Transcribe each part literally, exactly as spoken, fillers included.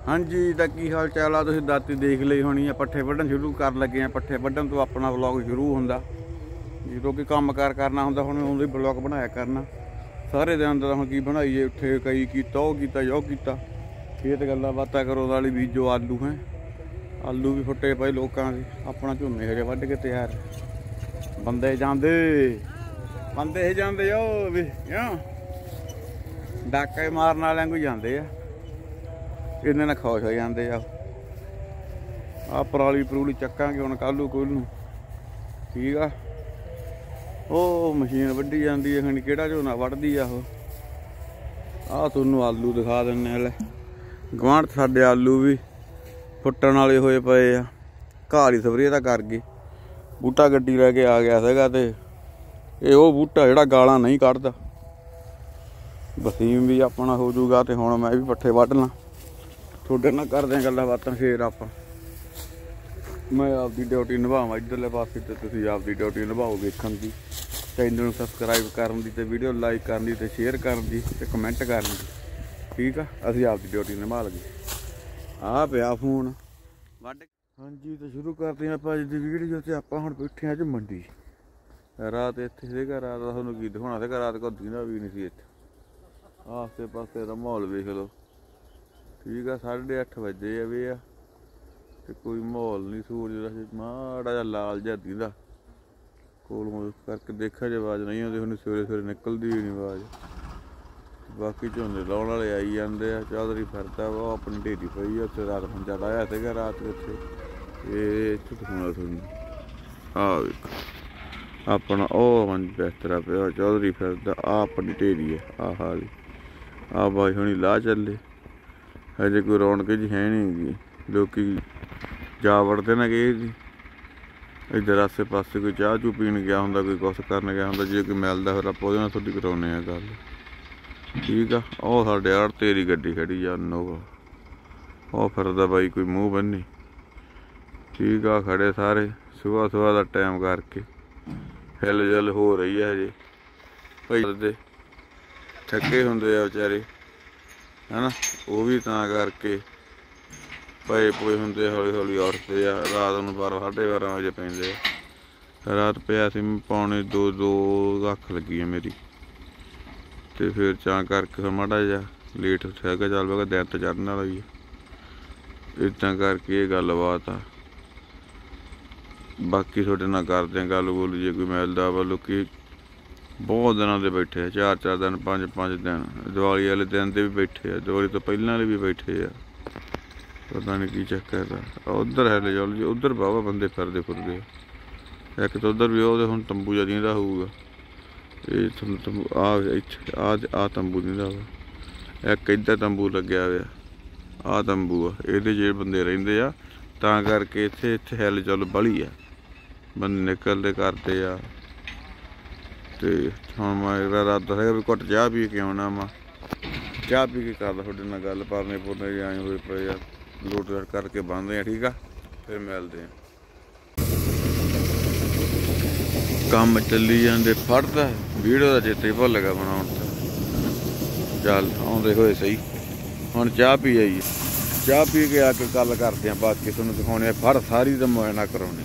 हाँ जी तो की हाल चाल आ तुसीं दाती देख ली होनी है। पट्ठे वड्ढन शुरू कर लगे हैं। पट्ठे वड्ढन तो अपना ब्लॉग शुरू होंदा जो कि काम कार करना होंदा हुण उहदे ब्लॉग बनाया करना सारे दिन दा। हुण की बनाईए उठे कई कीता ओह कीता जो कीता खेत गल्लां बातां करो नाल बीजो आलू हैं। आलू भी फुट्टे पए लोकां दे। अपना झोने हजे वड्ढ के तैयार बंदे जांदे बंदे ही जांदे ओ वी क्यों डाके मारन वालियां कोई जांदे आ इन्ने ना खुश हो जाते आ। आ पराली परूली चक्कांगे हुण कल कोल नूं ठीक आ। ओ मशीन वड्ढी जांदी है खनी किहड़ा झोना वड्ढदी आ ओह। आ तुहानूं आलू दिखा दिंने ले गवांढ साडे आलू भी फुੱਟਣ वाले होए पए आ। घाह ही स्प्रे तां कर गए। बूटा गड्डी लैके आ गया सीगा ते ये वो बूटा जिहड़ा गालां नहीं कढदा। वसीम भी अपना हो जूगा ते हुण मैं भी पट्ठे वड्ढ ਲਾਂ थोड़े नाल करदे गल्लां बातां फिर आपां मैं आपकी ड्यूटी निभावां इधरले पासे ते तुसीं आपकी ड्यूटी निभाओ वेखण दी। चैनल नूं सबसक्राइब करन दी ते वीडियो लाइक करन दी ते शेयर करन दी ते कमेंट करन दी ठीक आ। असीं आपकी ड्यूटी निभा लगे। आ पिया फोन वड्ढ हाँ जी तो शुरू करते हैं आपां अज दी वीडियो ते आपां हुण बैठे अज मंडी। रात इत्थे सीगा रात तुहानूं की दिखाउणा सीगा रात को दींदा भी नहीं सी इत्थे। आसे पासे दा माहौल वेख लो ठीक है। साढ़े अठ बजे आ वे आ ते कोई माहौल नहीं। सूरज माड़ा जा लाल जिहा दिंदा कोल करके देखा जे आवाज़ नहीं आती हुण सवेरे सवेरे निकलदी ही नहीं आवाज़। बाकी झोने लाउण वाले आई जांदे आ। चौधरी फिरदा वा अपनी ढेरी पई आ उत्थे रात मंजा लाया सीगा रात उत्थे ये इत्थे दिखाउणा तुहानूं। आ वेखो अपना ओह मंज बिस्तरा पिया चौधरी फिरदा आ अपनी ढेरी है। आ हाल आ बाई हुणी ला चले हजे कोई रौनक जी है नहीं। लोग जा वड़ते ना गए जी इधर आसे पासे कोई चाह चू पीन गया होंदा कोई कुछ करन गया होंदा जे कोई मिलदा फिर आपां उहदे नाल थोड़ी कराउने आ गल ठीक आ। ओह साडे आड़ तेरी गड्डी खड़ी आ नोवा ओह फिरदा बाई कोई मूँह बन्नी ठीक आ। खड़े सारे सुबह सुबह का टाइम करके हिल जुल हो रही है हजे भाई दे थके हुंदे आ बेचारे है ना। वो भी तां करके पए पुए हुंदे हौली हौली उठदे आ। रात नूं बारह साढ़े बारह बजे पैंदे आ। रात पिया सी पौने दो दो अख लगी है मेरी ते फिर चां करके फिर माड़ा जिहा लेट उठिया कि चल मैं दिन तो चढ़न वाला ही है इदां करके ये गल बात आ। बाकी तुहाडे नाल करदे गल गुल जे कोई मिलदा वा। लोकी बहुत दिनों के बैठे हैं चार चार दिन पाँच पाँच दिन दिवाली वाले दिन के भी बैठे हैं दिवाली तो पहलों वाले भी बैठे आ। पता नहीं की चक्कर है उधर है ले जाओ जी उधर बाबा बंदे फिरदे फुरदे एक तो उधर भी वो हुण तंबू जिहा दींदा होऊगा ये तंबू आ इत्थे आ आ तंबू दींदा वा। एक इधर तंबू लग्या होया आ तंबू आ इहदे च बंदे रहिंदे आ तां करके इत्थे इत्थे हिल जुल बड़ी आ बंदे निकलदे करदे आ। तो हुण मैं इरादा है भी घुट चाह पी के आउणा वा चाह पी के करदा तुहाडे नाल गल परने पुरने जे आए होए पे आ लोट लाट करके बंदे आ ठीक आ फिर मिलदे आ। काम चली जांदे फड़दा वीडियो दा चेते भुल गया बनाउण दा। चल आउंदे होए सही हुण चाह पी आईए चाह पी के आके गल करदे आ बाकी तुहानूं दिखाउने फड़ सारी दा मुआयना कराउने।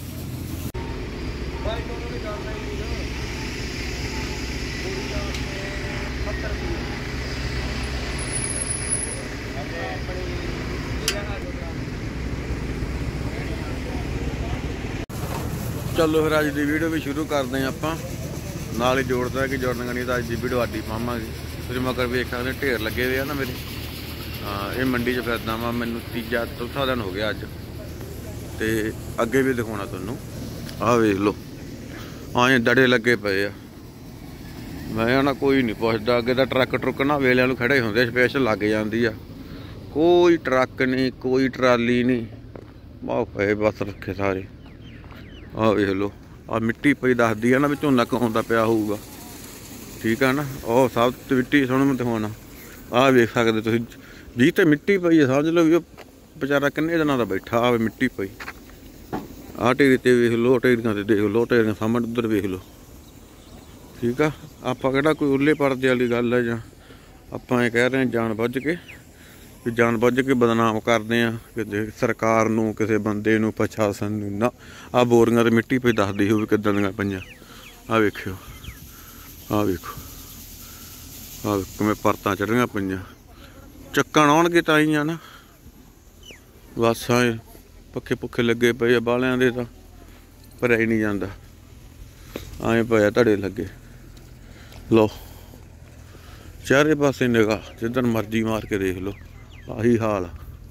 चलो फिर अज की वीडियो भी शुरू करते हैं आपां नाल ही जोड़दा कि जुड़न नहीं तो अज की वीडियो आडी पावांगे। तुसीं मगर वेख सकदे ढेर लगे हुए ना मेरे। हाँ ये मंडी च फिरदा वा मैनूं तीजा चौथा दिन हो गया अज ते अगे भी दिखाउणा तुहानूं। आ वेख लो आए दड़े लगे पे आ। मैं ना कोई नहीं पुछदा अगे तो ट्रक ट्रुक ना वेलिਆਂ ਨੂੰ खड़े होंदे स्पेशल लग जाती आ। कोई ट्रक नहीं कोई ट्राली नहीं बहुत पे बस रखे सारे। आ वेख लो आ मिट्टी पई दसदी है ना भी झोना कौंदा पिया होऊगा ठीक है ना। और सब मिट्टी सुण मैं दिखाउणा आ वेख सकदे तुसीं जी ते मिट्टी पई है समझ लो भी बेचारा किन्ने दिनों का बैठा आ मिट्टी पई आ ढेरी ते वेख लो ढेरियां ते देख लो ढेरियां सामने उधर वेख लो ठीक आ। आपां किहड़ा कोई उल्ले पर्दे वाली गल है जां आपां ये कह रहे हैं जान बुझ के ਵੀ ਜਾਣ ਬੁੱਝ ਕੇ ਬਦਨਾਮ ਕਰਦੇ ਆ ਕਿ ਸਰਕਾਰ ਨੂੰ, ਕਿਸੇ ਬੰਦੇ ਨੂੰ, ਪ੍ਰਸ਼ਾਸਨ ਨੂੰ ਨਾ। ਆਹ ਬੋਰੀਆਂ ਤੇ ਮਿੱਟੀ ਪਈ ਦੱਸਦੀ ਹੋਵੇ ਕਿੱਦਾਂ ਦੀਆਂ ਪਈਆਂ। ਆਹ ਵੇਖਿਓ, ਆਹ ਵੇਖੋ, ਆਹ ਕਿਵੇਂ ਪਰਤਾਂ ਚੜ੍ਹੀਆਂ ਪਈਆਂ। ਚੱਕਣ ਆਉਣਗੇ ਤਾਂ ਹੀ ਆ ਨਾ। ਬਸ ਐ ਪੱਖੇ ਪੁੱਖੇ ਲੱਗੇ ਪਏ ਆ ਬਾਲਿਆਂ ਦੇ, ਤਾਂ ਭਰਿਆ ਹੀ ਨਹੀਂ ਜਾਂਦਾ। ਐਂ ਪਿਆ ਧੜੇ ਲੱਗੇ। ਲਓ ਚਾਰੇ ਪਾਸੇ ਨਿਗਾਹ, ਜਿੱਧਰ ਮਰਜ਼ੀ ਮਾਰ ਕੇ ਦੇਖ ਲਓ, ਆਹੀ ਹਾਲ ਆ।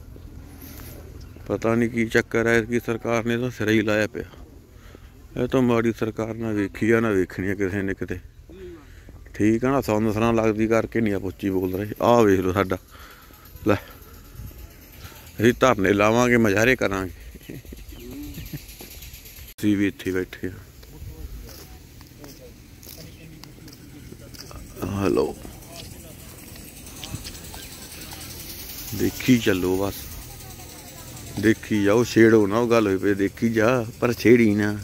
ਪਤਾ ਨਹੀਂ ਕੀ ਚੱਕਰ ਹੈ ਕਿ ਸਰਕਾਰ ਨੇ ਤਾਂ ਸਿਰ ਹੀ ਲਾਇਆ ਪਿਆ। ਇਹ ਤਾਂ ਮਾੜੀ ਸਰਕਾਰ ਨਾ ਵੇਖੀ ਆ ਨਾ ਵੇਖਣੀ ਆ ਕਿਸੇ ਨੇ ਕਿਤੇ। ਠੀਕ ਆ ਨਾ, ਸੌ ਨਸਰਾਂ ਲੱਗਦੀ ਕਰਕੇ ਨਹੀਂ ਆਪਾਂ ਉੱਚੀ ਬੋਲ ਰਹੇ। ਆਹ ਵੇਖ ਲਓ ਸਾਡਾ ਲੈ, ਅਸੀਂ ਧਰਨੇ ਲਾਵਾਂਗੇ, ਮੁਜ਼ਾਹਰੇ ਕਰਾਂਗੇ। ਅਸੀਂ ਵੀ ਇੱਥੇ ਬੈਠੇ ਹਾਂ। ਹੈਲੋ, ਦੇਖੀ ਚੱਲੋ ਬਸ, ਦੇਖੀ ਜਾਓ, ਛੇੜੋ ਨਾ। ਉਹ ਗੱਲ ਹੋਈ ਪਈ ਦੇਖੀ ਜਾ, ਪਰ ਛੇੜੀ ਨਾ।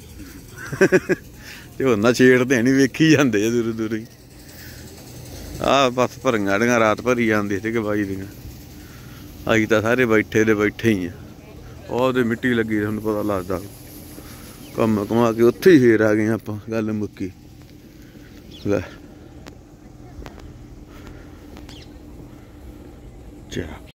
ਤੇ ਹੁਣ ਨਾ ਛੇੜਦੇ ਨਹੀਂ, ਵੇਖੀ ਜਾਂਦੇ ਆ ਦੂਰ ਦੂਰ ਹੀ। ਆਹ ਬਸ ਭਰੀਆਂ ਡੀਆਂ ਰਾਤ ਭਰੀ ਜਾਂਦੀ ਸੀ ਕਿ ਬਾਈ ਦੀਆਂ। ਅਸੀਂ ਤਾਂ ਸਾਰੇ ਬੈਠੇ ਦੇ ਬੈਠੇ ਹੀ ਆ। ਉਹਦੇ ਮਿੱਟੀ ਲੱਗੀ, ਤੁਹਾਨੂੰ ਪਤਾ ਲੱਗਦਾ। ਕੰਮ ਕਮਾ ਕੇ ਉੱਥੇ ਹੀ ਫੇਰ ਆ ਗਏ ਆਪਾਂ, ਗੱਲ ਮੁੱਕੀ ਲੈ। ਚਾ